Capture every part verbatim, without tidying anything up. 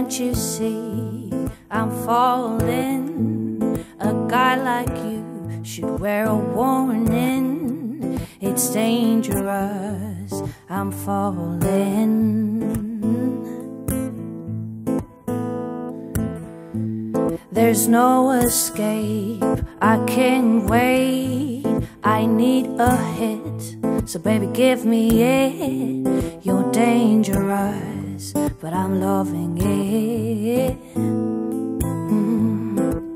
Can't you see I'm falling? A guy like you should wear a warning. It's dangerous, I'm falling. There's no escape, I can't wait. I need a hit, so baby give me it. You're dangerous, but I'm loving it. mm.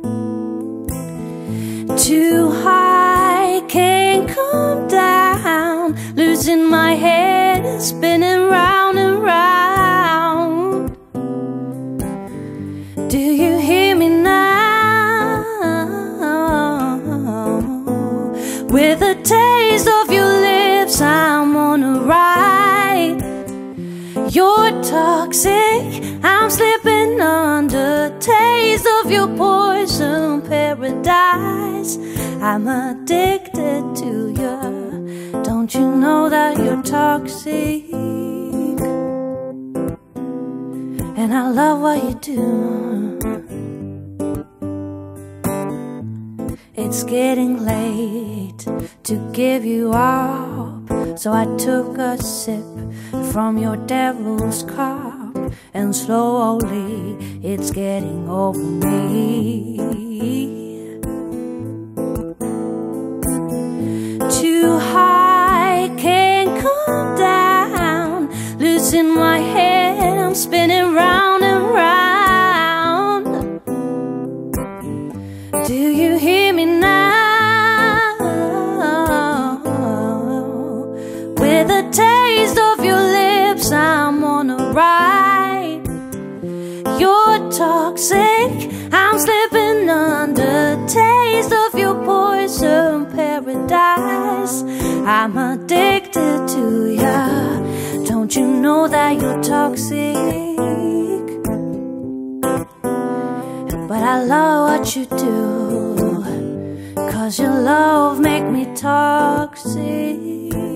Too high, can't come down. Losing my head, spinning round and round. Do you hear me now? With a taste of your lips, I'm on a ride. You're toxic, I'm slipping under. Taste of your poison paradise. I'm addicted to you. Don't you know that you're toxic? And I love what you do. It's getting late to give you up, so I took a sip from your devil's cup, and slowly it's getting over me. Too high, can't come down. Losing my head, I'm spinning round and round. Do you hear me now? With a taste of your lips, I'm on a ride. You're toxic, I'm slipping under. Taste of your poison paradise. I'm addicted to ya. Don't you know that you're toxic? But I love what you do, 'cause your love make me toxic.